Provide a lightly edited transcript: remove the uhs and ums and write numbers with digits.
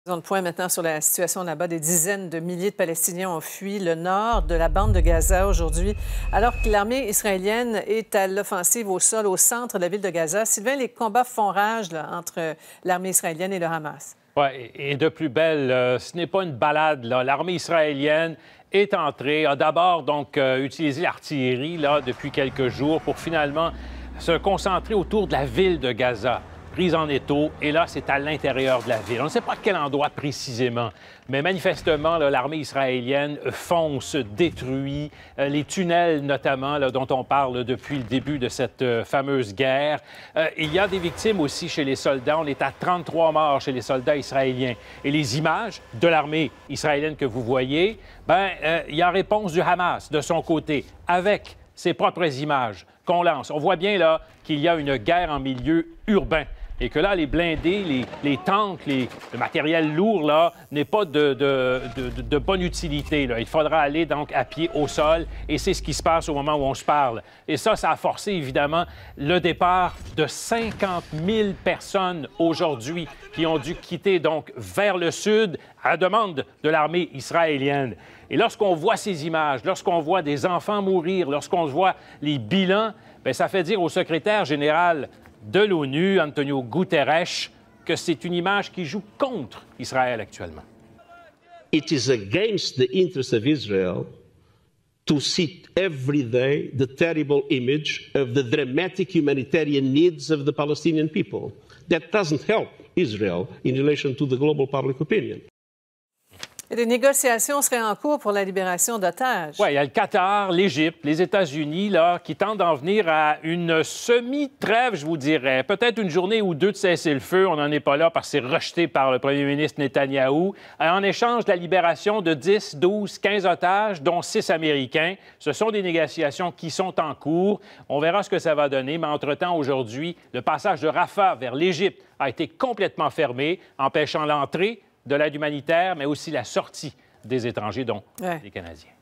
Faisons le point maintenant sur la situation là-bas. Des dizaines de milliers de Palestiniens ont fui le nord de la bande de Gaza aujourd'hui, alors que l'armée israélienne est à l'offensive au sol, au centre de la ville de Gaza. Sylvain, les combats font rage là, entre l'armée israélienne et le Hamas. Oui, et de plus belle, ce n'est pas une balade. L'armée israélienne est entrée, a d'abord donc utilisé l'artillerie depuis quelques jours pour finalement se concentrer autour de la ville de Gaza, prise en étau, et là, c'est à l'intérieur de la ville. On ne sait pas à quel endroit précisément, mais manifestement, l'armée israélienne fonce, détruit les tunnels notamment, dont on parle depuis le début de cette fameuse guerre. Il y a des victimes aussi chez les soldats. On est à 33 morts chez les soldats israéliens. Et les images de l'armée israélienne que vous voyez, il y a réponse du Hamas de son côté, avec ses propres images qu'on lance. On voit bien là qu'il y a une guerre en milieu urbain et que là, les blindés, les tanks, le matériel lourd, là, n'est pas de bonne utilité. Là. Il faudra aller donc à pied au sol et c'est ce qui se passe au moment où on se parle. Et ça a forcé évidemment le départ de 50 000 personnes aujourd'hui qui ont dû quitter donc vers le sud à la demande de l'armée israélienne. Et lorsqu'on voit ces images, lorsqu'on voit des enfants mourir, lorsqu'on voit les bilans, bien, ça fait dire au secrétaire général de l'ONU, Antonio Guterres, que c'est une image qui joue contre Israël actuellement. It is against the interest of Israel to see every day the terrible image of the dramatic humanitarian needs of the Palestinian people. That doesn't help Israel in relation to the global public opinion. Et des négociations seraient en cours pour la libération d'otages. Oui, il y a le Qatar, l'Égypte, les États-Unis, là, qui tentent d'en venir à une semi-trêve, je vous dirais. Peut-être une journée ou deux de cessez-le-feu. On n'en est pas là parce que c'est rejeté par le premier ministre Netanyahou. En échange de la libération de 10, 12, 15 otages, dont 6 Américains. Ce sont des négociations qui sont en cours. On verra ce que ça va donner. Mais entre-temps, aujourd'hui, le passage de Rafah vers l'Égypte a été complètement fermé, empêchant l'entrée de l'aide humanitaire, mais aussi la sortie des étrangers, dont les Canadiens.